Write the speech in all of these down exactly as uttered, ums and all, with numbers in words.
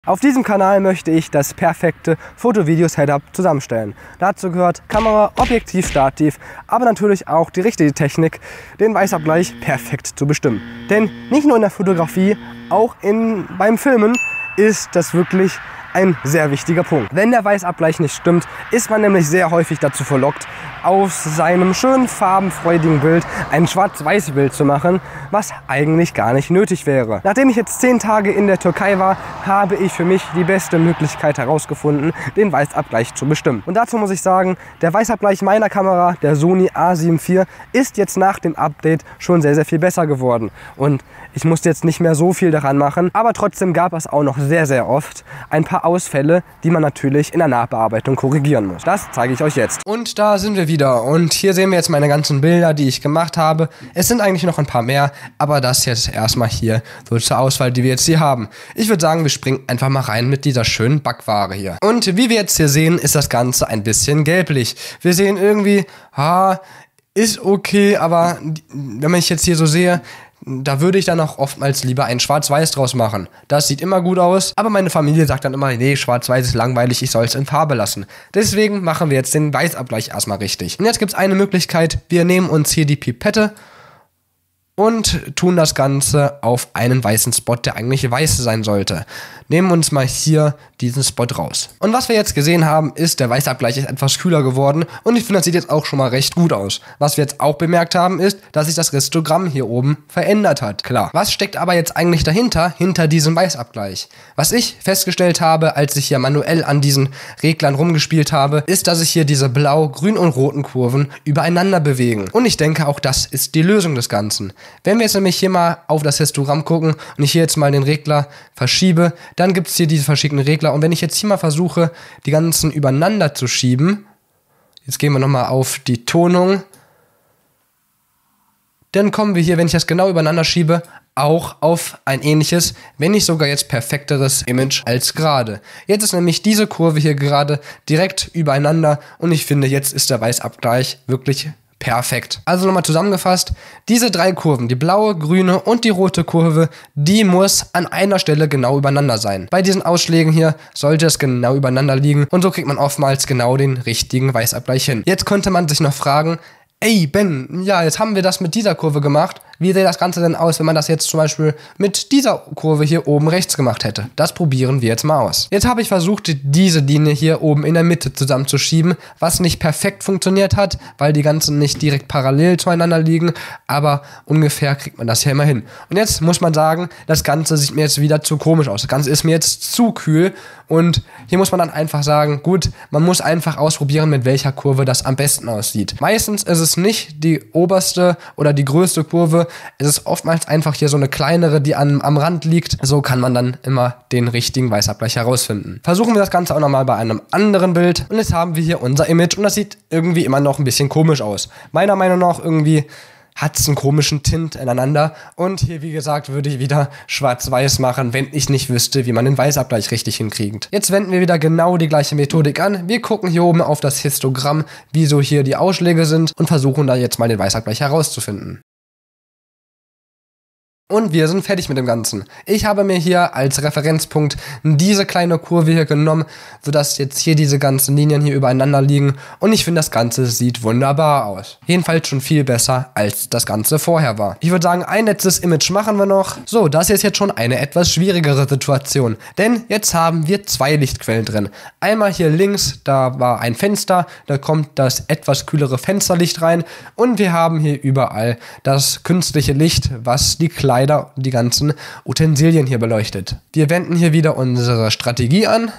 Auf diesem Kanal möchte ich das perfekte Foto-Video-Setup zusammenstellen. Dazu gehört Kamera, Objektiv, Stativ, aber natürlich auch die richtige Technik, den Weißabgleich perfekt zu bestimmen. Denn nicht nur in der Fotografie, auch in, beim Filmen ist das wirklich ein sehr wichtiger Punkt. Wenn der Weißabgleich nicht stimmt, ist man nämlich sehr häufig dazu verlockt, aus seinem schönen farbenfreudigen Bild ein Schwarz-Weiß-Bild zu machen, was eigentlich gar nicht nötig wäre. Nachdem ich jetzt zehn Tage in der Türkei war, habe ich für mich die beste Möglichkeit herausgefunden, den Weißabgleich zu bestimmen. Und dazu muss ich sagen, der Weißabgleich meiner Kamera, der Sony A sieben vier, ist jetzt nach dem Update schon sehr, sehr viel besser geworden. Und ich musste jetzt nicht mehr so viel daran machen, aber trotzdem gab es auch noch sehr, sehr oft ein paar Ausfälle, die man natürlich in der Nachbearbeitung korrigieren muss. Das zeige ich euch jetzt. Und da sind wir wieder und hier sehen wir jetzt meine ganzen Bilder, die ich gemacht habe. Es sind eigentlich noch ein paar mehr, aber das jetzt erstmal hier so zur Auswahl, die wir jetzt hier haben. Ich würde sagen, wir springen einfach mal rein mit dieser schönen Backware hier. Und wie wir jetzt hier sehen, ist das Ganze ein bisschen gelblich. Wir sehen irgendwie, ha, ist okay, aber wenn ich jetzt hier so sehe, da würde ich dann auch oftmals lieber ein Schwarz-Weiß draus machen. Das sieht immer gut aus, aber meine Familie sagt dann immer, nee, Schwarz-Weiß ist langweilig, ich soll es in Farbe lassen. Deswegen machen wir jetzt den Weißabgleich erstmal richtig. Und jetzt gibt es eine Möglichkeit, wir nehmen uns hier die Pipette und tun das Ganze auf einen weißen Spot, der eigentlich weiß sein sollte. Nehmen uns mal hier diesen Spot raus. Und was wir jetzt gesehen haben, ist, der Weißabgleich ist etwas kühler geworden und ich finde, das sieht jetzt auch schon mal recht gut aus. Was wir jetzt auch bemerkt haben, ist, dass sich das Histogramm hier oben verändert hat. Klar. Was steckt aber jetzt eigentlich dahinter, hinter diesem Weißabgleich? Was ich festgestellt habe, als ich hier manuell an diesen Reglern rumgespielt habe, ist, dass sich hier diese blau, grün und roten Kurven übereinander bewegen. Und ich denke, auch das ist die Lösung des Ganzen. Wenn wir jetzt nämlich hier mal auf das Histogramm gucken und ich hier jetzt mal den Regler verschiebe, dann gibt es hier diese verschiedenen Regler. Und wenn ich jetzt hier mal versuche, die ganzen übereinander zu schieben, jetzt gehen wir nochmal auf die Tonung, dann kommen wir hier, wenn ich das genau übereinander schiebe, auch auf ein ähnliches, wenn nicht sogar jetzt perfekteres Image als gerade. Jetzt ist nämlich diese Kurve hier gerade direkt übereinander und ich finde, jetzt ist der Weißabgleich wirklich perfekt. Also nochmal zusammengefasst, diese drei Kurven, die blaue, grüne und die rote Kurve, die muss an einer Stelle genau übereinander sein. Bei diesen Ausschlägen hier sollte es genau übereinander liegen und so kriegt man oftmals genau den richtigen Weißabgleich hin. Jetzt könnte man sich noch fragen, ey Ben, ja, jetzt haben wir das mit dieser Kurve gemacht. Wie sähe das Ganze denn aus, wenn man das jetzt zum Beispiel mit dieser Kurve hier oben rechts gemacht hätte? Das probieren wir jetzt mal aus. Jetzt habe ich versucht, diese Linie hier oben in der Mitte zusammenzuschieben, was nicht perfekt funktioniert hat, weil die ganzen nicht direkt parallel zueinander liegen, aber ungefähr kriegt man das hier immer hin. Und jetzt muss man sagen, das Ganze sieht mir jetzt wieder zu komisch aus. Das Ganze ist mir jetzt zu kühl und hier muss man dann einfach sagen, gut, man muss einfach ausprobieren, mit welcher Kurve das am besten aussieht. Meistens ist es nicht die oberste oder die größte Kurve, es ist oftmals einfach hier so eine kleinere, die an, am Rand liegt. So kann man dann immer den richtigen Weißabgleich herausfinden. Versuchen wir das Ganze auch nochmal bei einem anderen Bild. Und jetzt haben wir hier unser Image und das sieht irgendwie immer noch ein bisschen komisch aus. Meiner Meinung nach irgendwie hat es einen komischen Tint ineinander. Und hier, wie gesagt, würde ich wieder schwarz-weiß machen, wenn ich nicht wüsste, wie man den Weißabgleich richtig hinkriegt. Jetzt wenden wir wieder genau die gleiche Methodik an. Wir gucken hier oben auf das Histogramm, wie so hier die Ausschläge sind und versuchen da jetzt mal den Weißabgleich herauszufinden. Und wir sind fertig mit dem Ganzen. Ich habe mir hier als Referenzpunkt diese kleine Kurve hier genommen, sodass jetzt hier diese ganzen Linien hier übereinander liegen. Und ich finde, das Ganze sieht wunderbar aus. Jedenfalls schon viel besser, als das Ganze vorher war. Ich würde sagen, ein letztes Image machen wir noch. So, das ist jetzt schon eine etwas schwierigere Situation. Denn jetzt haben wir zwei Lichtquellen drin. Einmal hier links, da war ein Fenster. Da kommt das etwas kühlere Fensterlicht rein. Und wir haben hier überall das künstliche Licht, was die kleine die ganzen Utensilien hier beleuchtet. Wir wenden hier wieder unsere Strategie an.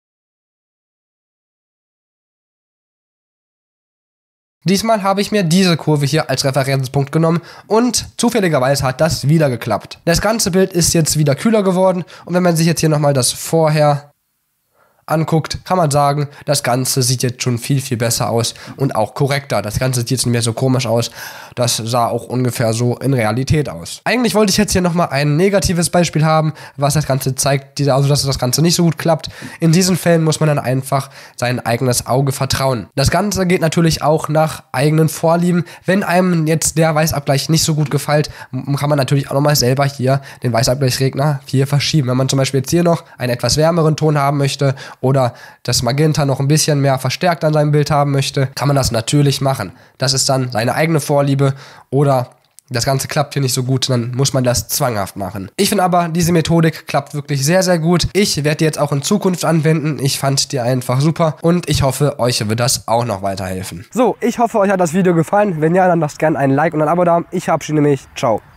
Diesmal habe ich mir diese Kurve hier als Referenzpunkt genommen und zufälligerweise hat das wieder geklappt. Das ganze Bild ist jetzt wieder kühler geworden und wenn man sich jetzt hier nochmal das Vorher anguckt, kann man sagen, das Ganze sieht jetzt schon viel, viel besser aus und auch korrekter. Das Ganze sieht jetzt nicht mehr so komisch aus. Das sah auch ungefähr so in Realität aus. Eigentlich wollte ich jetzt hier nochmal ein negatives Beispiel haben, was das Ganze zeigt, also dass das Ganze nicht so gut klappt. In diesen Fällen muss man dann einfach sein eigenes Auge vertrauen. Das Ganze geht natürlich auch nach eigenen Vorlieben. Wenn einem jetzt der Weißabgleich nicht so gut gefällt, kann man natürlich auch nochmal selber hier den Weißabgleichsregler hier verschieben. Wenn man zum Beispiel jetzt hier noch einen etwas wärmeren Ton haben möchte oder das Magenta noch ein bisschen mehr verstärkt an seinem Bild haben möchte, kann man das natürlich machen. Das ist dann seine eigene Vorliebe oder das Ganze klappt hier nicht so gut, dann muss man das zwanghaft machen. Ich finde aber, diese Methodik klappt wirklich sehr, sehr gut. Ich werde die jetzt auch in Zukunft anwenden. Ich fand die einfach super und ich hoffe, euch wird das auch noch weiterhelfen. So, ich hoffe, euch hat das Video gefallen. Wenn ja, dann lasst gerne ein Like und ein Abo da. Ich verabschiede mich. Ciao.